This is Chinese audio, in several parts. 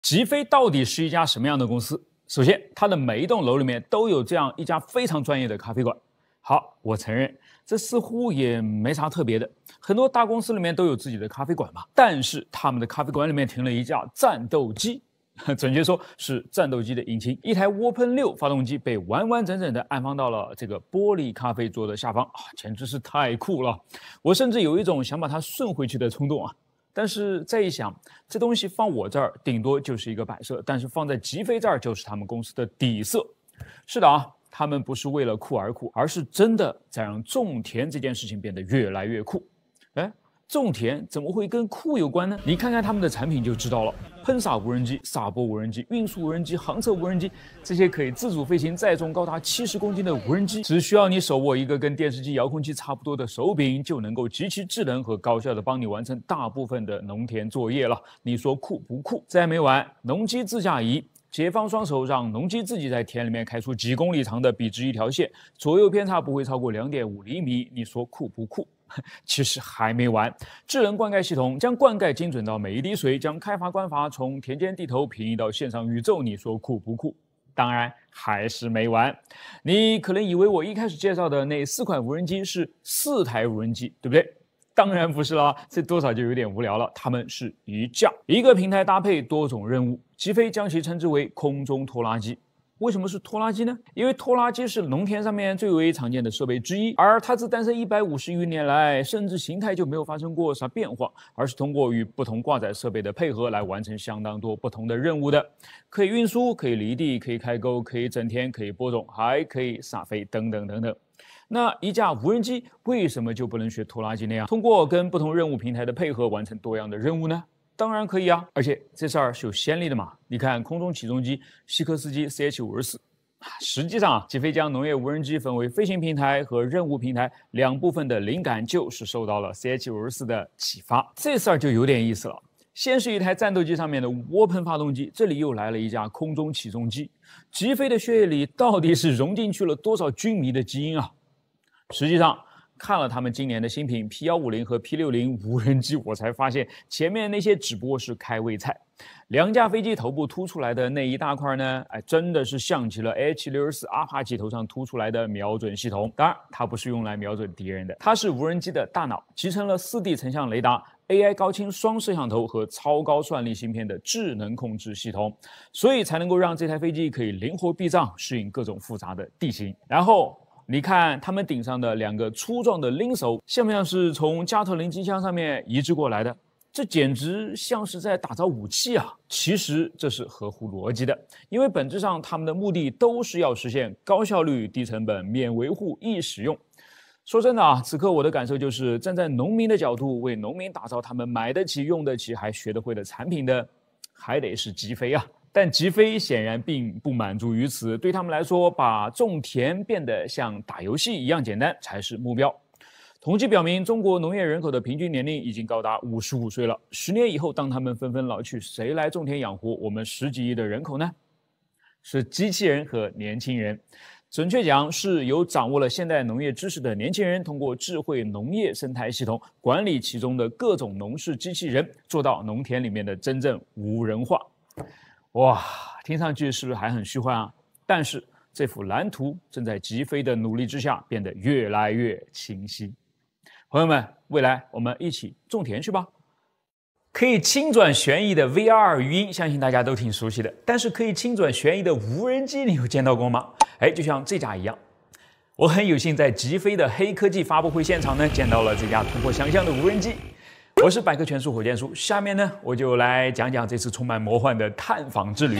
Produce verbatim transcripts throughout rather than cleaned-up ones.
吉飞到底是一家什么样的公司？首先，它的每一栋楼里面都有这样一家非常专业的咖啡馆。好，我承认这似乎也没啥特别的，很多大公司里面都有自己的咖啡馆嘛。但是他们的咖啡馆里面停了一架战斗机，准确说是战斗机的引擎，一台涡喷六发动机被完完整整的安放到了这个玻璃咖啡桌的下方啊，简直是太酷了！我甚至有一种想把它顺回去的冲动啊。但是再一想，这东西放我这儿顶多就是一个摆设，但是放在吉飞这儿就是他们公司的底色。是的啊，他们不是为了酷而酷，而是真的在让种田这件事情变得越来越酷。哎，种田怎么会跟酷有关呢？你看看他们的产品就知道了。喷洒无人机、撒播无人机、运输无人机、航测无人机，这些可以自主飞行、载重高达七十公斤的无人机，只需要你手握一个跟电视机遥控器差不多的手柄，就能够极其智能和高效的帮你完成大部分的农田作业了。你说酷不酷？这还没完，农机自驾仪。解放双手，让农机自己在田里面开出几公里长的笔直一条线，左右偏差不会超过 两点五厘米。你说酷不酷？其实还没完，智能灌溉系统将灌溉精准到每一滴水，将开发关阀从田间地头平移到线上宇宙。你说酷不酷？当然还是没完。你可能以为我一开始介绍的那四款无人机是四台无人机，对不对？当然不是啦，这多少就有点无聊了。它们是一架一个平台搭配多种任务，吉飞将其称之为空中拖拉机。为什么是拖拉机呢？因为拖拉机是农田上面最为常见的设备之一，而它自诞生一百五十余年来，甚至形态就没有发生过啥变化，而是通过与不同挂载设备的配合来完成相当多不同的任务的，可以运输，可以犁地，可以开沟，可以整田，可以播种，还可以撒肥，等等等等。那一架无人机为什么就不能学拖拉机那样，通过跟不同任务平台的配合完成多样的任务呢？当然可以啊，而且这事儿是有先例的嘛。你看空中起重机西科斯基 C H 五十四，实际上啊，吉飞将农业无人机分为飞行平台和任务平台两部分的灵感，就是受到了 C H 五十四的启发。这事儿就有点意思了。先是一台战斗机上面的涡喷发动机，这里又来了一架空中起重机。吉飞的血液里到底是融进去了多少军迷的基因啊？实际上，看了他们今年的新品 P 一五零 和 P 六十 无人机，我才发现前面那些只不过是开胃菜。两架飞机头部凸出来的那一大块呢，哎，真的是像极了 H 六十四 阿帕奇头上凸出来的瞄准系统。当然，它不是用来瞄准敌人的，它是无人机的大脑，集成了 四 D 成像雷达、A I 高清双摄像头和超高算力芯片的智能控制系统，所以才能够让这台飞机可以灵活避障，适应各种复杂的地形。然后你看他们顶上的两个粗壮的拎手，像不像是从加特林机枪上面移植过来的？这简直像是在打造武器啊！其实这是合乎逻辑的，因为本质上他们的目的都是要实现高效率、低成本、免维护、易使用。说真的啊，此刻我的感受就是，站在农民的角度，为农民打造他们买得起、用得起、还学得会的产品的，还得是吉飞啊。但吉飞显然并不满足于此，对他们来说，把种田变得像打游戏一样简单才是目标。统计表明，中国农业人口的平均年龄已经高达五十五岁了。十年以后，当他们纷纷老去，谁来种田养活我们十几亿的人口呢？是机器人和年轻人。准确讲，是由掌握了现代农业知识的年轻人，通过智慧农业生态系统管理其中的各种农事机器人，做到农田里面的真正无人化。哇，听上去是不是还很虚幻啊？但是这幅蓝图正在吉飞的努力之下变得越来越清晰。朋友们，未来我们一起种田去吧！可以轻转旋翼的 V R 语音，相信大家都挺熟悉的。但是可以轻转旋翼的无人机，你有见到过吗？哎，就像这架一样。我很有幸在吉飞的黑科技发布会现场呢，见到了这架突破想象的无人机。我是百科全书火箭叔，下面呢我就来讲讲这次充满魔幻的探访之旅。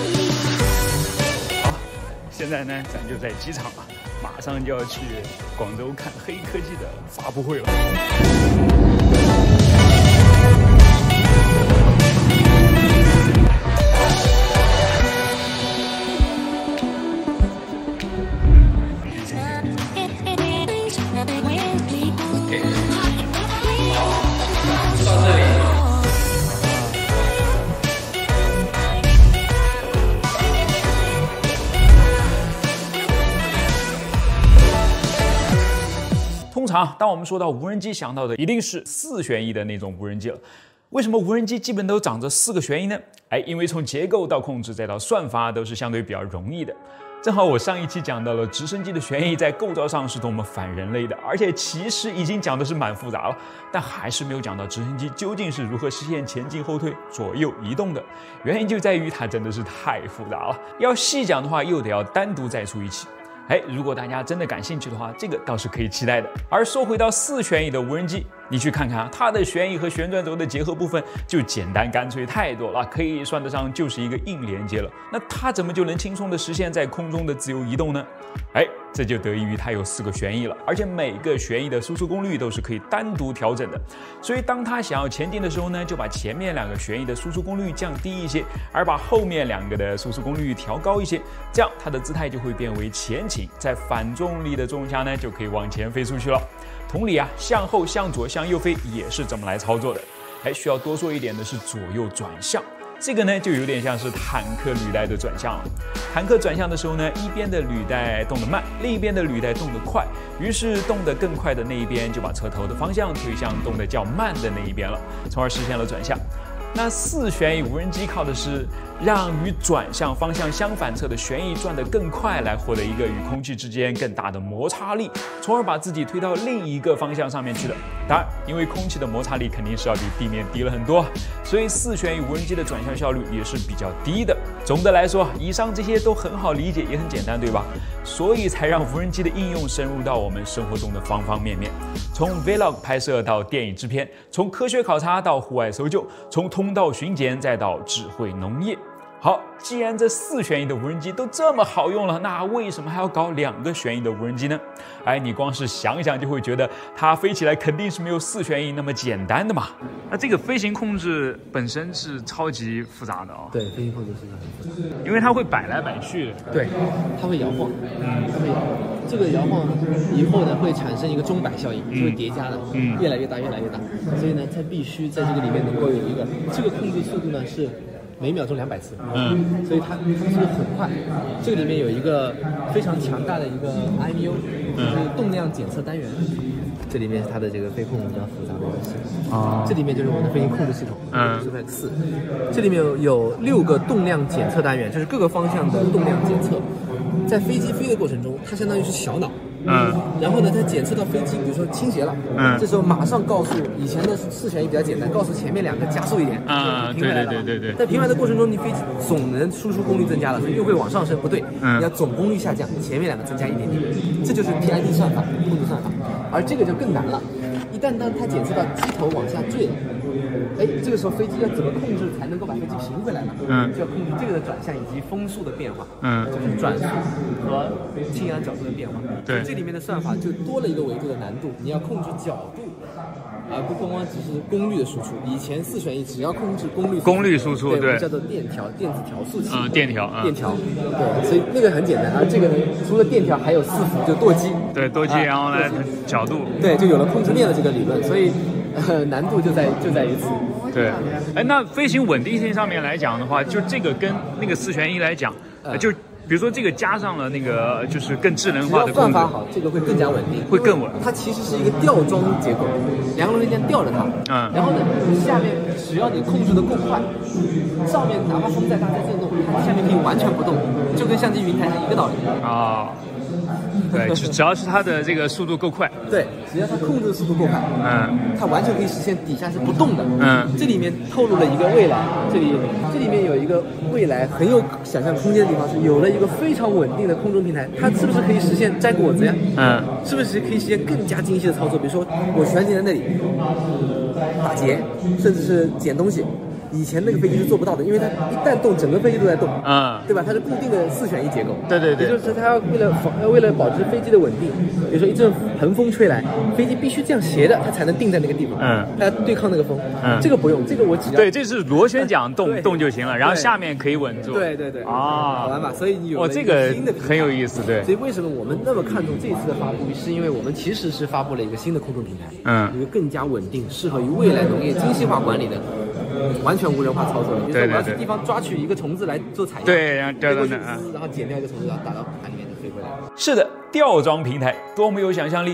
好，现在呢咱就在机场啊，马上就要去广州看黑科技的发布会了。通常，当我们说到无人机，想到的一定是四旋翼的那种无人机了。 为什么无人机基本都长着四个旋翼呢？哎，因为从结构到控制再到算法都是相对比较容易的。正好我上一期讲到了直升机的旋翼在构造上是多么反人类的，而且其实已经讲的是蛮复杂了，但还是没有讲到直升机究竟是如何实现前进后退、左右移动的。原因就在于它真的是太复杂了，要细讲的话又得要单独再出一期。哎，如果大家真的感兴趣的话，这个倒是可以期待的。而说回到四旋翼的无人机，你去看看啊，它的旋翼和旋转轴的结合部分就简单干脆太多了，可以算得上就是一个硬连接了。那它怎么就能轻松的实现在空中的自由移动呢？哎，这就得益于它有四个旋翼了，而且每个旋翼的输出功率都是可以单独调整的。所以当它想要前进的时候呢，就把前面两个旋翼的输出功率降低一些，而把后面两个的输出功率调高一些，这样它的姿态就会变为前倾，在反重力的作用下呢，就可以往前飞出去了。同理啊，向后、向左、向右飞也是这么来操作的。哎，需要多说一点的是左右转向。这个呢，就有点像是坦克履带的转向了。坦克转向的时候呢，一边的履带动得慢，另一边的履带动得快，于是动得更快的那一边就把车头的方向推向动得较慢的那一边了，从而实现了转向。那四旋翼无人机靠的是让与转向方向相反侧的旋翼转得更快，来获得一个与空气之间更大的摩擦力，从而把自己推到另一个方向上面去的。当然，因为空气的摩擦力肯定是要比地面低了很多，所以四旋翼无人机的转向效率也是比较低的。总的来说，以上这些都很好理解，也很简单，对吧？所以才让无人机的应用深入到我们生活中的方方面面，从 vlog 拍摄到电影制片，从科学考察到户外搜救，从通道巡检再到智慧农业。好，既然这四旋翼的无人机都这么好用了，那为什么还要搞两个旋翼的无人机呢？哎，你光是想想就会觉得它飞起来肯定是没有四旋翼那么简单的嘛。那这个飞行控制本身是超级复杂的哦。 对，飞行控制是很复杂， 因为它会摆来摆去的。 对，它会摇晃，嗯，它会摇晃。这个摇晃以后呢，会产生一个钟摆效应，就会叠加的，嗯，越来越大，越来越大。所以呢，它必须在这个里面能够有一个这个控制速度呢是每秒钟两百次，嗯，所以它它速度很快。这个里面有一个非常强大的一个 I M U， 就是动量检测单元。这里面是它的这个飞控比较复杂的东西啊，这里面就是我们的飞行控制系统，嗯 ，S F X 四，这里面有有六个动量检测单元，就是各个方向的动量检测。在飞机飞的过程中，它相当于是小脑。嗯，然后呢，它检测到飞机，比如说倾斜了，嗯，这时候马上告诉，以前的四旋翼比较简单，告诉前面两个加速一点， 啊，对对对对对， 在平缓的过程中，你飞机总能输出功率增加了，所以又会往上升，不对，嗯，你要总功率下降，前面两个增加一点点，这就是 P I D 算法控制算法，而这个就更难了，一旦当它检测到机头往下坠了。哎，这个时候飞机要怎么控制才能够把飞机平回来呢？嗯，就要控制这个的转向以及风速的变化，嗯，就是转速和倾仰角度的变化。对，这里面的算法就多了一个维度的难度，你要控制角度，而不光光只是功率的输出。以前四旋翼只要控制功率， 功率输出，对， 叫做电调、电子调速器。 嗯，电调， 电调，对，所以那个很简单。而这个呢，除了电调，还有四伏，就舵机。 对，舵机，然后呢，角度。 对，就有了控制链的这个理论，所以。呃，难度就在就在于此。 对，哎，那飞行稳定性上面来讲的话，就这个跟那个四旋翼来讲，呃、就比如说这个加上了那个就是更智能化的算法好，这个会更加稳定， 会更稳。 它其实是一个吊装结构，两个螺旋桨吊着它，嗯，然后呢，下面只要你控制的够快，上面哪怕风再大再震动，它下面可以完全不动，就跟相机云台是一个道理啊。对，只只要是它的这个速度够快， 对，只要它控制的速度够快，嗯，它完全可以实现底下是不动的，嗯，这里面透露了一个未来，这里这里面有一个未来很有想象空间的地方，是有了一个非常稳定的空中平台，它是不是可以实现摘果子呀？嗯，是不是可以实现更加精细的操作？比如说我悬停在那里打结，甚至是捡东西。以前那个飞机是做不到的，因为它一旦动，整个飞机都在动，啊、嗯，对吧？它是固定的四旋翼结构， 对对对， 也就是它要为了防，为了保持飞机的稳定，比如说一阵横风吹来，飞机必须这样斜的，它才能定在那个地方，嗯，它要对抗那个风，嗯，这个不用，这个我只要对，这是螺旋桨动动就行了，然后下面可以稳住， 对对对， 啊， 好玩吧？所以你有哦，这个很有意思，对。 所以为什么我们那么看重这一次的发布，是因为我们其实是发布了一个新的空中平台，嗯，一个更加稳定、适合于未来农业精细化管理的。完全无人化操作，比如说我要去地方抓取一个虫子来做采样， 对，然后掉到那， 然后剪掉一个虫子，然后打到盘里面就飞回来了。 是的，吊装平台多么有想象力！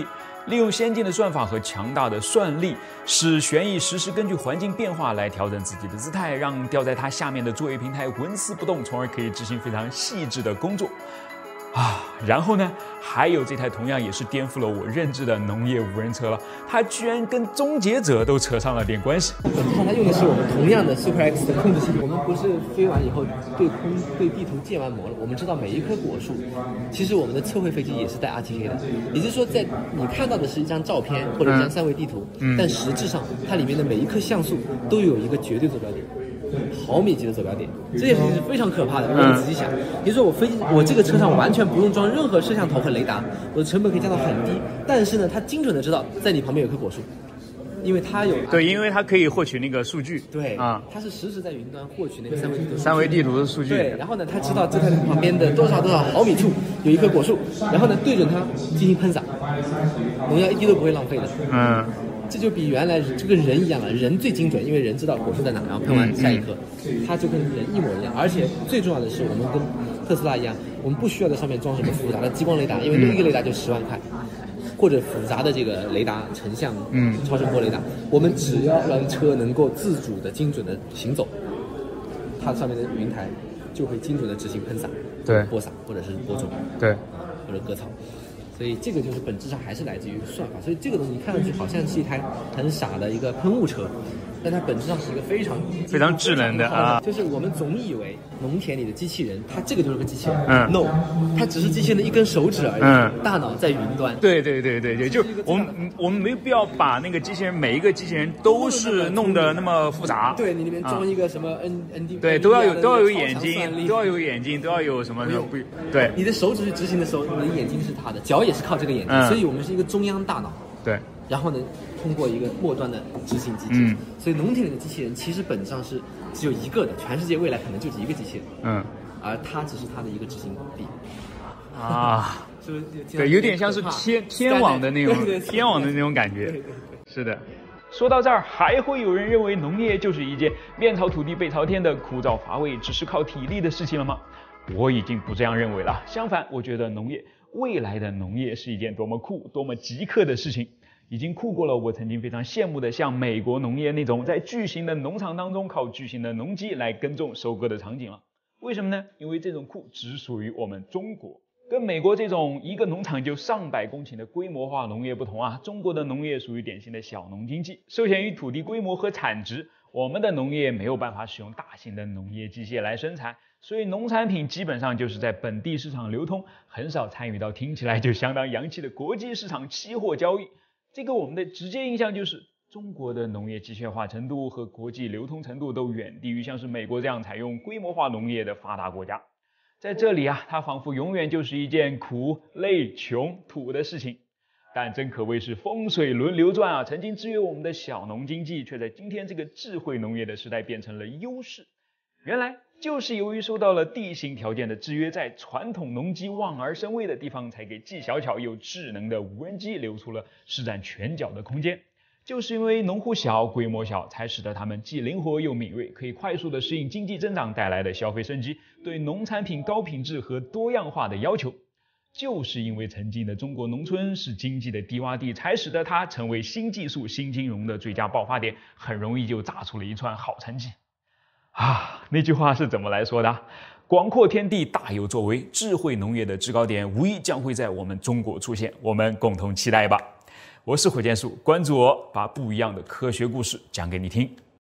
利用先进的算法和强大的算力，使旋翼实时根据环境变化来调整自己的姿态，让吊在它下面的作业平台纹丝不动，从而可以执行非常细致的工作。啊，然后呢，还有这台同样也是颠覆了我认知的农业无人车了，它居然跟终结者都扯上了点关系。 本质上它用的是我们同样的 Super X 的控制系统，我们不是飞完以后对空对地图建完模了，我们知道每一棵果树，其实我们的测绘飞机也是带 R T K 的，也就是说，在你看到的是一张照片或者一张三维地图，嗯、但实质上它里面的每一棵像素都有一个绝对坐标点。毫米级的坐标点，这件事情是非常可怕的。如果你仔细想，比如说我飞机，我这个车上完全不用装任何摄像头和雷达，我的成本可以降到很低。但是呢，它精准的知道在你旁边有棵果树，因为它有对，因为它可以获取那个数据。 对啊， 它是实时在云端获取那个三维地图三维地图的数据。 对，然后呢，它知道这台旁边的多少多少毫米处有一棵果树，然后呢对准它进行喷洒，农药一滴都不会浪费的。嗯。这就比原来这个人一样了，人最精准，因为人知道果树在哪，然后喷完下一颗，它就跟人一模一样。而且最重要的是，我们跟特斯拉一样，我们不需要在上面装什么复杂的激光雷达，因为那一个雷达就十万块，或者复杂的这个雷达成像、嗯，超声波雷达，我们只要让车能够自主的、精准的行走，它上面的云台就会精准的执行喷洒、 对播撒或者是播种， 对， 或者割草。所以这个就是本质上还是来自于算法，所以这个东西你看上去好像是一台很傻的一个喷雾车，但它本质上是一个非常非常智能的啊。 就是我们总以为农田里的机器人，它这个就是个机器人，嗯 ，no， 它只是机器人的一根手指而已，嗯，大脑在云端。 对对对对对，就我们我们没有必要把那个机器人每一个机器人都是弄得那么复杂。 对你里面装一个什么 N N D， 对，都要有都要有眼睛，都要有眼睛，都要有什么不？对， 你的手指去执行的时候，你的眼睛是它的，脚也是靠这个眼睛，嗯、所以我们是一个中央大脑。 对， 然后呢，通过一个末端的执行机制，嗯、所以农田里的机器人其实本质上是只有一个的，全世界未来可能就只一个机器人，嗯，而它只是它的一个执行臂。 啊，是不是？对，有点像是天天网的那种天网的那种感觉。对对对，是的。说到这儿，还会有人认为农业就是一件面朝土地背朝天的枯燥乏味、只是靠体力的事情了吗？我已经不这样认为了。相反，我觉得农业未来的农业是一件多么酷、多么极客的事情，已经酷过了我曾经非常羡慕的像美国农业那种在巨型的农场当中靠巨型的农机来耕种收割的场景了。为什么呢？因为这种酷只属于我们中国。跟美国这种一个农场就上百公顷的规模化农业不同啊，中国的农业属于典型的小农经济，受限于土地规模和产值，我们的农业没有办法使用大型的农业机械来生产，所以农产品基本上就是在本地市场流通，很少参与到听起来就相当洋气的国际市场期货交易。这个我们的直接印象就是中国的农业机械化程度和国际流通程度都远低于像是美国这样采用规模化农业的发达国家。在这里啊，它仿佛永远就是一件苦、累、穷、土的事情，但真可谓是风水轮流转啊！曾经制约我们的小农经济，却在今天这个智慧农业的时代变成了优势。原来就是由于受到了地形条件的制约，在传统农机望而生畏的地方，才给既小巧又智能的无人机留出了施展拳脚的空间。就是因为农户小、规模小，才使得他们既灵活又敏锐，可以快速地适应经济增长带来的消费升级，对农产品高品质和多样化的要求。就是因为曾经的中国农村是经济的低洼地，才使得它成为新技术、新金融的最佳爆发点，很容易就炸出了一串好成绩。啊，那句话是怎么来说的？广阔天地大有作为，智慧农业的制高点无疑将会在我们中国出现，我们共同期待吧。我是火箭树，关注我，把不一样的科学故事讲给你听。